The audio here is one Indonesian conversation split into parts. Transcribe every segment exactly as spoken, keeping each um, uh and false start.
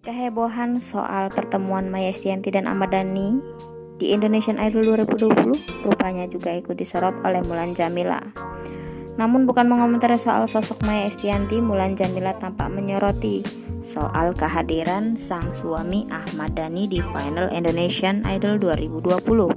Kehebohan soal pertemuan Maia Estianty dan Ahmad Dhani di Indonesian Idol dua ribu dua puluh rupanya juga ikut disorot oleh Mulan Jameela. Namun bukan mengomentari soal sosok Maia Estianty, Mulan Jameela tampak menyoroti soal kehadiran sang suami Ahmad Dhani di final Indonesian Idol dua ribu dua puluh.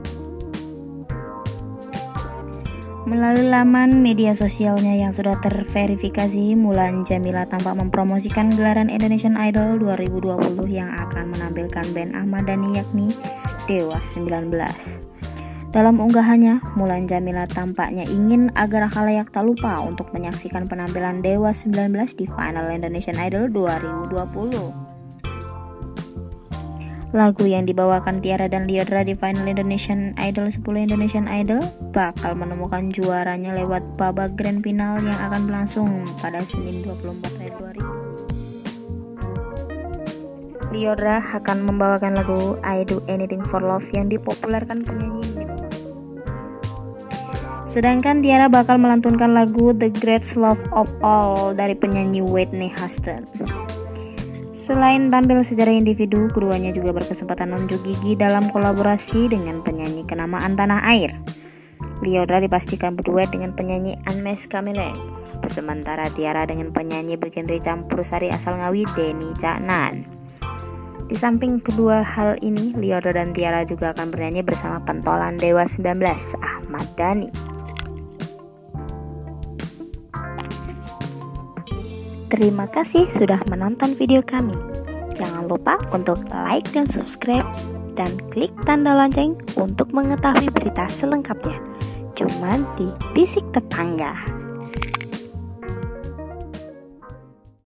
Melalui laman media sosialnya yang sudah terverifikasi, Mulan Jameela tampak mempromosikan gelaran Indonesian Idol dua ribu dua puluh yang akan menampilkan band Ahmad Dhani yakni Dewa sembilan belas. Dalam unggahannya, Mulan Jameela tampaknya ingin agar khalayak tak lupa untuk menyaksikan penampilan Dewa sembilan belas di final Indonesian Idol dua ribu dua puluh. Lagu yang dibawakan Tiara dan Lyodra di final Indonesian Idol sepuluh Indonesian Idol bakal menemukan juaranya lewat babak grand final yang akan berlangsung pada Senin dua puluh empat Februari. Lyodra akan membawakan lagu I Do Anything for Love yang dipopulerkan penyanyi Nip. Sedangkan Tiara bakal melantunkan lagu The Greatest Love of All dari penyanyi Whitney Houston. Selain tampil secara individu, keduanya juga berkesempatan unjuk gigi dalam kolaborasi dengan penyanyi kenamaan tanah air. Lyodra dipastikan berduet dengan penyanyi Anmes Kamileng, sementara Tiara dengan penyanyi bergenre campur sari asal Ngawi Denny Caknan. Di samping kedua hal ini, Lyodra dan Tiara juga akan bernyanyi bersama pentolan Dewa sembilan belas Ahmad Dhani. Terima kasih sudah menonton video kami. Jangan lupa untuk like dan subscribe dan klik tanda lonceng untuk mengetahui berita selengkapnya. Cuma di Bisik Tetangga.